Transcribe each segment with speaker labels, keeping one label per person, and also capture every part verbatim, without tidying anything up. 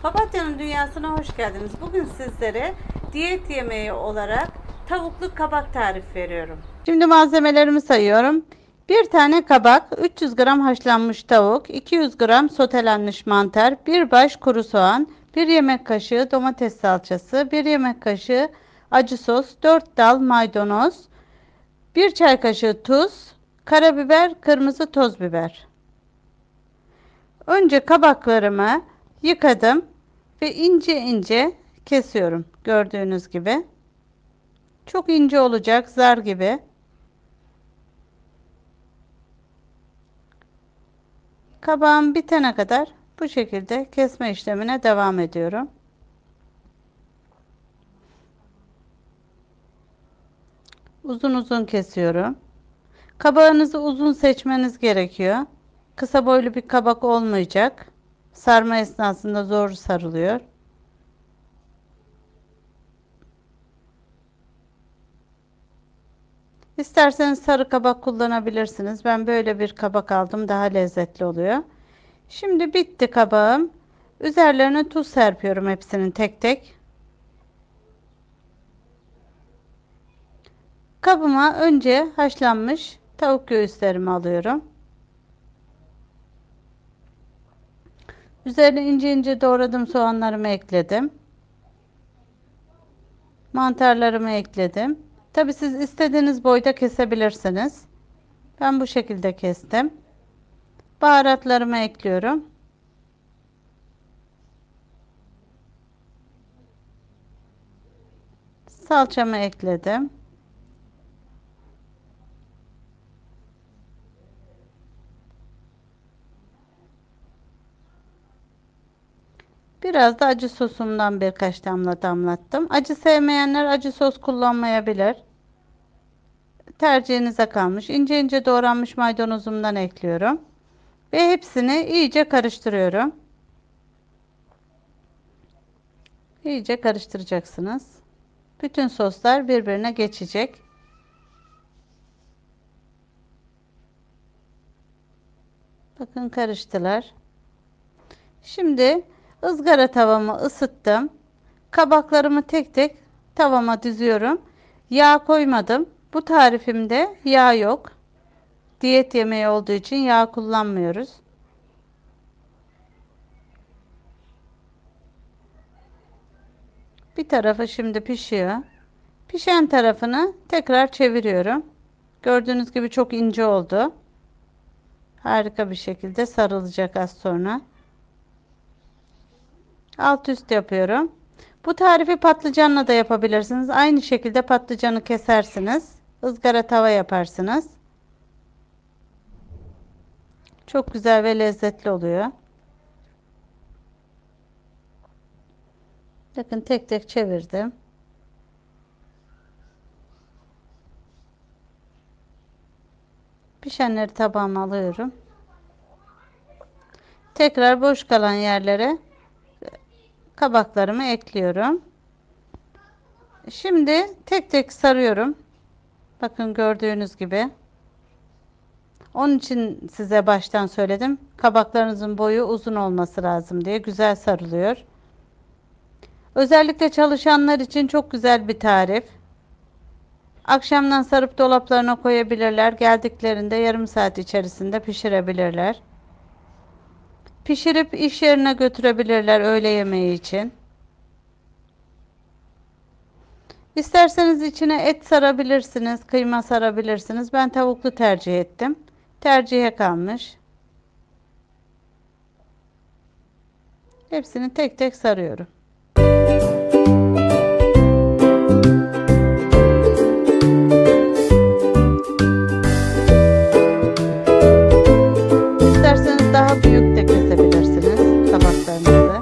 Speaker 1: Papatya'nın dünyasına hoş geldiniz. Bugün sizlere diyet yemeği olarak tavuklu kabak tarifi veriyorum. Şimdi malzemelerimi sayıyorum. Bir tane kabak, üç yüz gram haşlanmış tavuk, iki yüz gram sotelenmiş mantar, bir baş kuru soğan, bir yemek kaşığı domates salçası, bir yemek kaşığı acı sos, dört dal maydanoz, bir çay kaşığı tuz, karabiber, kırmızı toz biber. Önce kabaklarımı yıkadım ve ince ince kesiyorum. Gördüğünüz gibi. Çok ince olacak, zar gibi. Kabağım bitene kadar bu şekilde kesme işlemine devam ediyorum. Uzun uzun kesiyorum. Kabağınızı uzun seçmeniz gerekiyor. Kısa boylu bir kabak olmayacak. Sarma esnasında zor sarılıyor. İsterseniz sarı kabak kullanabilirsiniz. Ben böyle bir kabak aldım. Daha lezzetli oluyor. Şimdi bitti kabağım. Üzerlerine tuz serpiyorum hepsinin tek tek. Kabıma önce haşlanmış tavuk göğüslerimi alıyorum. Üzerine ince ince doğradığım soğanlarımı ekledim. Mantarlarımı ekledim. Tabi siz istediğiniz boyda kesebilirsiniz. Ben bu şekilde kestim. Baharatlarımı ekliyorum. Salçamı ekledim. Biraz da acı sosumdan birkaç damla damlattım. Acı sevmeyenler acı sos kullanmayabilir. Tercihinize kalmış. İnce ince doğranmış maydanozumdan ekliyorum. Ve hepsini iyice karıştırıyorum. İyice karıştıracaksınız. Bütün soslar birbirine geçecek. Bakın karıştılar. Şimdi ızgara tavamı ısıttım. Kabaklarımı tek tek tavama diziyorum. Yağ koymadım. Bu tarifimde yağ yok. Diyet yemeği olduğu için yağ kullanmıyoruz. Bir tarafı şimdi pişiyor. Pişen tarafını tekrar çeviriyorum. Gördüğünüz gibi çok ince oldu. Harika bir şekilde sarılacak az sonra. Alt üst yapıyorum. Bu tarifi patlıcanla da yapabilirsiniz. Aynı şekilde patlıcanı kesersiniz. Izgara tava yaparsınız. Çok güzel ve lezzetli oluyor. Bakın tek tek çevirdim. Pişenleri tabağıma alıyorum. Tekrar boş kalan yerlere kabaklarımı ekliyorum. Şimdi tek tek sarıyorum. Bakın gördüğünüz gibi. Onun için size baştan söyledim. Kabaklarınızın boyu uzun olması lazım diye. Güzel sarılıyor. Özellikle çalışanlar için çok güzel bir tarif. Akşamdan sarıp dolaplarına koyabilirler. Geldiklerinde yarım saat içerisinde pişirebilirler. Pişirip iş yerine götürebilirler öğle yemeği için. İsterseniz içine et sarabilirsiniz, kıyma sarabilirsiniz. Ben tavuklu tercih ettim. Tercihe kalmış. Hepsini tek tek sarıyorum. İsterseniz daha büyük de kesebilirsiniz tabaklarınızı.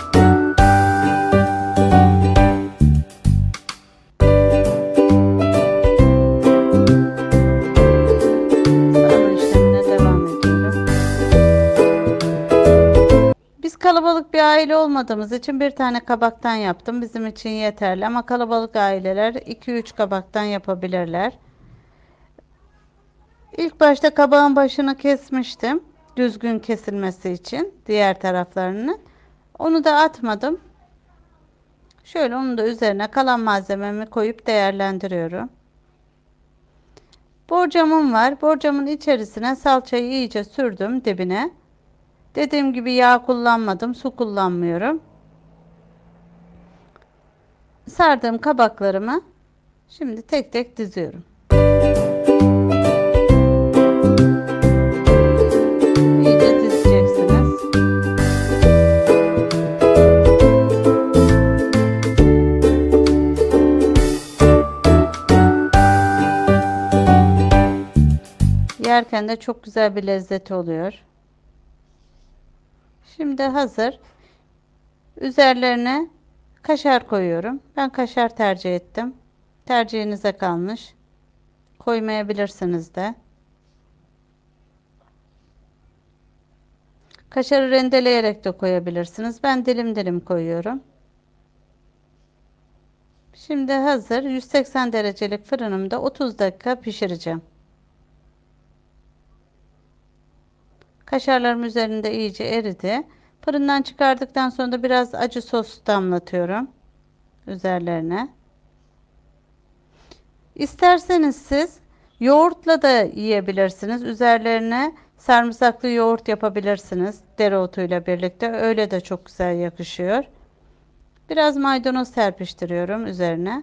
Speaker 1: Sarma işlemine devam ediyorum. Biz kalabalık bir aile olmadığımız için bir tane kabaktan yaptım. Bizim için yeterli ama kalabalık aileler iki üç kabaktan yapabilirler. İlk başta kabağın başını kesmiştim. Düzgün kesilmesi için diğer taraflarını. Onu da atmadım. Şöyle onu da üzerine kalan malzememi koyup değerlendiriyorum. Borcamım var. Borcamın içerisine salçayı iyice sürdüm dibine. Dediğim gibi yağ kullanmadım. Su kullanmıyorum. Sardığım kabaklarımı şimdi tek tek diziyorum. İyice dizeceksiniz. Yerken de çok güzel bir lezzeti oluyor. Şimdi hazır. Üzerlerine kaşar koyuyorum. Ben kaşar tercih ettim. Tercihinize kalmış. Koymayabilirsiniz de. Kaşarı rendeleyerek de koyabilirsiniz. Ben dilim dilim koyuyorum. Şimdi hazır. yüz seksen derecelik fırınımda otuz dakika pişireceğim. Kaşarlarım üzerinde iyice eridi. Fırından çıkardıktan sonra da biraz acı sos damlatıyorum üzerlerine. İsterseniz siz yoğurtla da yiyebilirsiniz. Üzerlerine sarımsaklı yoğurt yapabilirsiniz. Dereotuyla birlikte. Öyle de çok güzel yakışıyor. Biraz maydanoz serpiştiriyorum üzerine.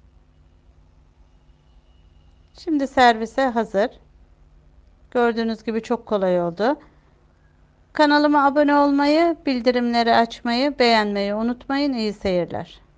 Speaker 1: Şimdi servise hazır. Gördüğünüz gibi çok kolay oldu. Kanalıma abone olmayı, bildirimleri açmayı, beğenmeyi unutmayın. İyi seyirler.